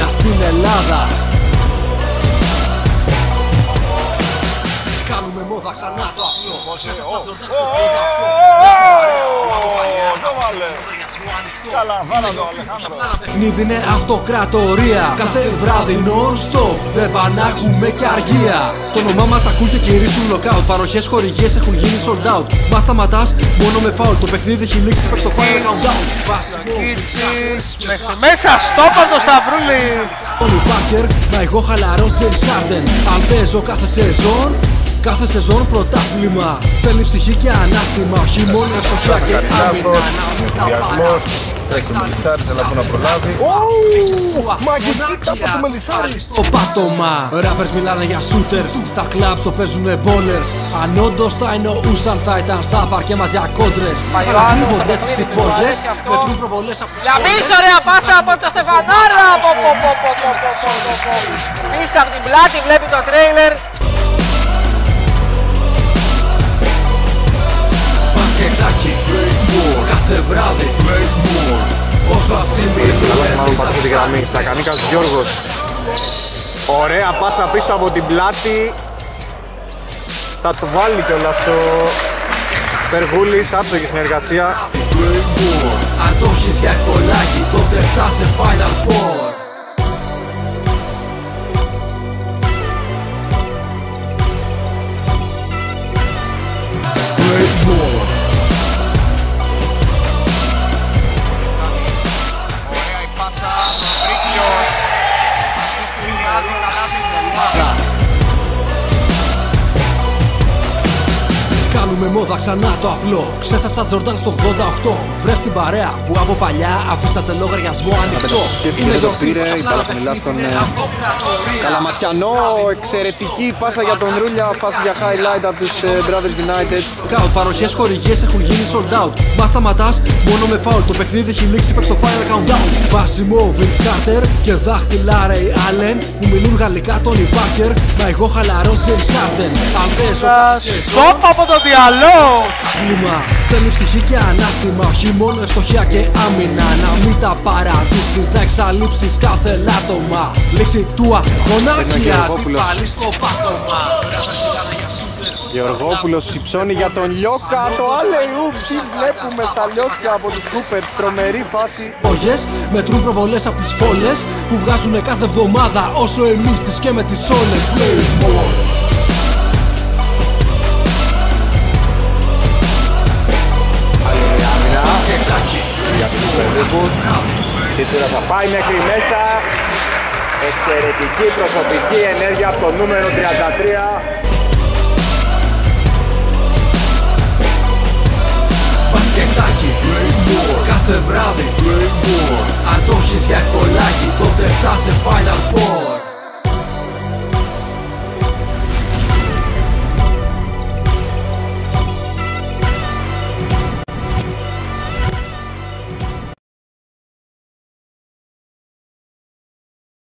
στην Ελλάδα. Κάνουμε μόδα ξανά στο απλό. Καλά, βάλα το Αλεχάνδρο. Παιχνίδι είναι αυτοκρατορία. Κάθε βράδυ non-stop, δεν πανάχουμε κι αργία. Το όνομά μας ακούν και κηρύσουν lockout. Παροχές, χορηγίες έχουν γίνει sold out. Μας σταματάς μόνο με foul. Το παιχνίδι έχει λήξει, παίξ' το final countdown. Μέχρι μέσα, στόπα το Σταυρούλη. Τόνι Πάρκερ, μα εγώ χαλαρός James Harden. Αν παίζω κάθε σεζόν πρωτάθλημα. Θέλει ψυχή και ανάστημα, όχι μόνο ευστοχία και άμυνα. Διασμός, τρέχει ο Μελισσάρης, αλλά που να προλάβει. Μαγική τάπα του Μελισσάρη. Στο πάτωμα, rappers μιλάνε για shooters. Στα clubs το παίζουνε ballers. Αν όντως τα εννοούσαν θα ήταν στα παρκέ μας για κόντρες. Παρακρύβονται στις υπόγειες, μετρούν προβολές από τις Για πίσω ωραία πάσα από τα Στεφανάρα. Πίσω από την πλάτη βλέπει το τρέιλερ. Μπασκετάκι, break more. Κάθε βράδυ, break more. Όσο αυτοί μιλούν, εμείς από τη γραμμή. Τσακανίκας Γιώργος. Ωραία πάσα πίσω από την πλάτη. Θα το βάλει κιόλας ο Περγούλης, άψογη συνεργασία. Αν το έχεις για ευκολάκι, τότε φτάσε Final Four. Break more. Ωραία η πάσα, Βρίκιος. Ασίστ του Ιμάδου, θα λάβει την Ελλάδα. Κάνουμε μόδα ξανά το απλό. Ξέθαψα Τζορντάν στο 88. Βρες την παρέα που από παλιά αφήσατε λογαριασμό ανοιχτό. Είναι το πήρε, η μπάλα χαμηλά στον Καλαματιανό. Εξαιρετική πάσα για τον Ρούλια, φάση για highlight από τους Brothers United. Κάουτ, παροχές, χορηγίες έχουν γίνει sold out. Μας σταματάς μόνο με foul. Το παιχνίδι έχει λήξει, παίξ' το final countdown. Βάσιμο, Vince Carter και δάχτυλα Ray Allen. Μου μιλούν γαλλικά Tony Parker, μα εγώ χαλαρός James Harden. Αν παίζω κάθε σεζόν, Στόπα από το διαλό. θέλει ψυχή και ανάστημα, όχι μόνο ευστοχία και άμυνα. Να μην τα παρατήσεις, να εξαλείψεις κάθε λάτωμα. Λήξη του αγώνα και αντίπαλοι στο πάτωμα. Γεωργόπουλος υψώνει για τον Λιώκα. Το alley-oop, τι βλέπουμε στα λιώσια από τους Coopers. Τρομερή φάση. Πόγες μετρούν προβολές από τις φόλες που βγάζουνε κάθε εβδομάδα, όσο εμείς τις και με τις όλες. Για τους Περδίκους. Σίτουρα θα πάει μέχρι μέσα. Εξαιρετική προσωπική ενέργεια από το νούμερο 33. Μπασκετάκι, break more. Κάθε βράδυ, break more. Αν το έχεις για ευκολάκι, τότε φτάσε Final Four.